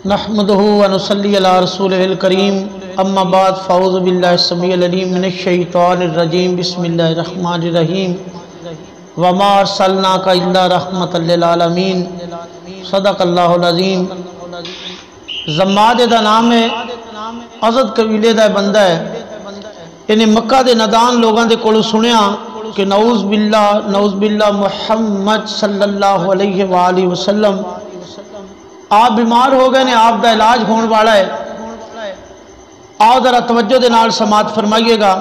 نحمدہ ونصلی علی رسولہ الکریم اما بعد فاعوذ باللہ السمیع العلیم من الشیطان الرجیم بسم اللہ الرحمن الرحیم وما ارسلناک الا رحمۃ للعالمین صدق اللہ العظیم۔ زماد دا نام ہے، عزد قبیلے دا بندہ ہے۔ انہیں مکہ دے ندان لوگاں دے کولو سنیا کہ نعوذ باللہ محمد صلی اللہ علیہ وآلہ وسلم آپ بیمار ہو گئے نے، آپ دا علاج ہونے والا ہے۔ آؤ ذرا توجہ دے نال سماعت فرمائیے گا۔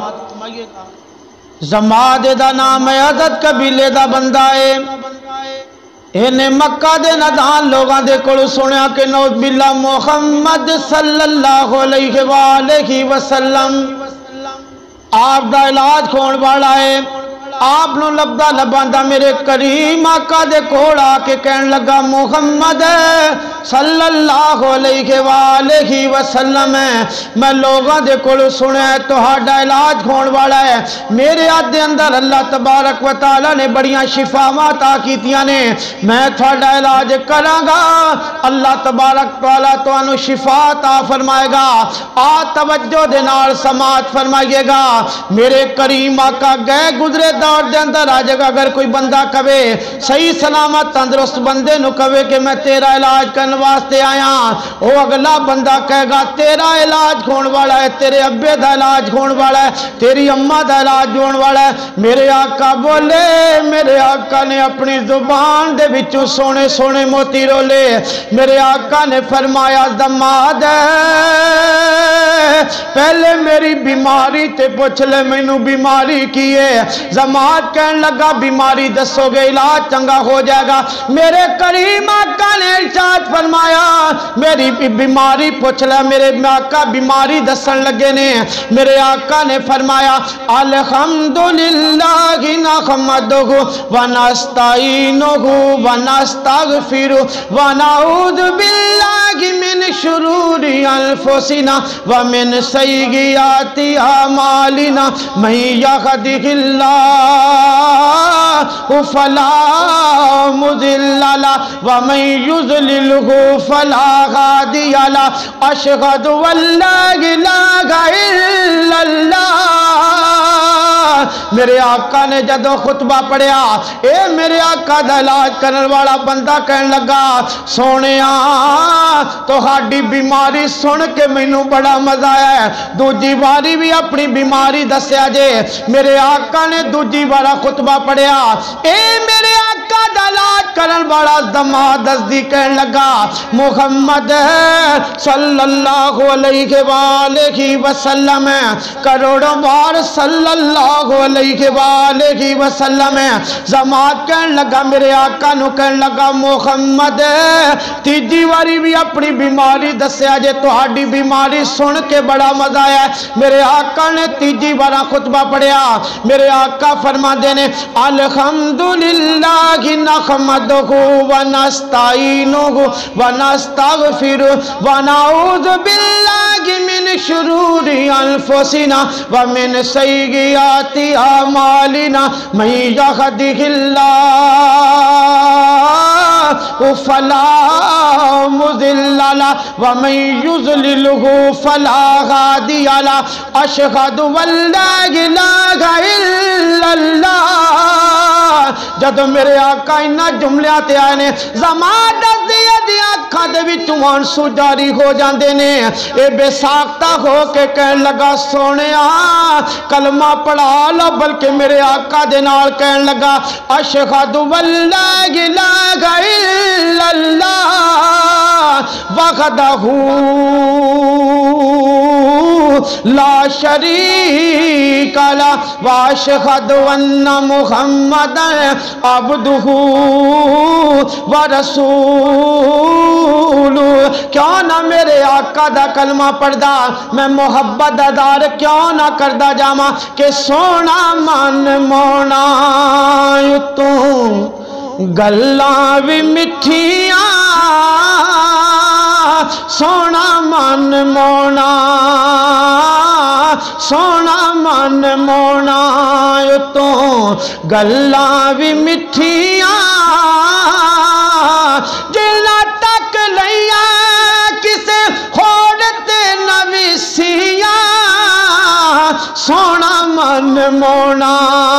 زماد دا نام ہے، عزد قبیلے دا بندہ ہے۔ انہیں مکہ دے ندان لوگاں دے کولو سنیا کہ نعوذ باللہ محمد صلی اللہ علیہ وآلہ وسلم آپ دا علاج ہونے والا ہے۔ آپ نو لبدا لباندا میرے کریم آقا دے کول آ کے کہن لگا محمد صلی اللہ علیہ وآلہ وسلم میں لوگاں دے کول سنیا ہے تہاڈا علاج ہون والا ہے۔ میرے ہاتھ دے اندر اللہ تبارک و تعالی نے بڑیاں شفاواں عطا کیتیاں نے، میں تہاڈا علاج کراں گا، اللہ تبارک تعالی تانوں شفا عطا فرمائے گا۔ آ توجہ دے نال سماعت فرمائیے گا۔ میرے کریم آقا گئے گزرے دور دے اندر آ جگہ اگر کوئی بندہ کہے صحیح سلامت تندرست بندے نو کہے کہ میں تیرا علاج کرنے واسطے آیا، وہ اگلا بندہ کہے گا تیرا علاج ہون والا ہے، تیرے ابے دا علاج ہون والا ہے، تیری اماں دا علاج ہون والا ہے۔ میرے آقا بولے، میرے آقا نے اپنی زبان دے وچوں سونے سونے موتی رولے۔ میرے آقا نے فرمایا زماد پہلے میری بیماری تے پوچھ لے مینوں بیماری کی ہے۔ زماد کہن لگا بیماری دسو گے علاج چنگا ہو جائے گا۔ میرے کریم آقا نے ارشاد فرمایا میری بیماری پوچھ لے۔ میرے آقا بیماری دسن لگے نے۔ میرے آقا نے فرمایا الحمدللہ نحمدہ ونستعینہ ونستغفرہ ونعوذ باللہ من شرور انفسنا ومن سیئات اعمالنا من یہدہ اللہ فلا مضل لہ ومن یضللہ فلا ہادی لہ اشہد ان لا الہ الا اللہ۔ میرے آقا نے جدو خطبہ پڑھیا، اے میرے آقا دا علاج کرنے والا بندہ کہنے لگا سونیا تہاڈی بیماری سن کے مینوں بڑا مزہ آیا ہے، دوجی باری بھی اپنی بیماری دسیا جے۔ میرے آقا نے دوجی بارا خطبہ پڑھیا، اے میرے آقا دا علاج کرنے والا زماد ازدی کہنے لگا محمد صلی اللہ علیہ وآلہ وسلم کروڑوں بار صلی اللہ علیہ وآلہ وسلم۔ زماد کہنے لگا میرے آقا نو کہنے لگا محمد تیجی واری بھی اپنی بیماری دسیا جے، تہاڈی بیماری سن کے بڑا مزہ آیا ہے۔ میرے آقا نے تیجی بارا خطبہ پڑھیا۔ میرے آقا فرما دینے الحمدللہ نحمدہ ونستعینہ ونستغفرہ ونعوذ باللہ من شرور انفسنا ومن سیئات اعمالنا من یہدہ اللہ فلا مضل لہ ومن یضللہ فلا ہادی لہ اشہد ان لا الہ الا اللہ۔ جدو میرے آقا انہاں جملیاں تے آئے نے زمان دی آنکھاں دے وچوں آنسو جاری ہو جاندے نے۔ اے بے ساختہ ہو کے کہن لگا سونیا کلمہ پڑھا لو، بلکہ میرے آقا دے نال کہن لگا اشہد ان لا الہ الا اللہ وحدہ لا شریک لہ واشہد ان محمدا عبدہ ورسولہ۔ کیوں نہ میرے آقا دا کلمہ پڑھدا، میں محبت دار کیوں نہ کردہ جاما کہ سونا من مونا تو گلاں بھی مٹھیاں سونا من مونا سونا من مونا تو گلاں بھی مٹھیاں جلا تک لیا کس سونا من مونا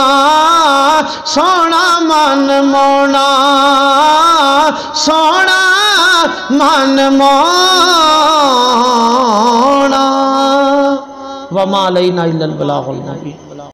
سونا من مونا سونا من مونا وما علینا الا البلاغ المبین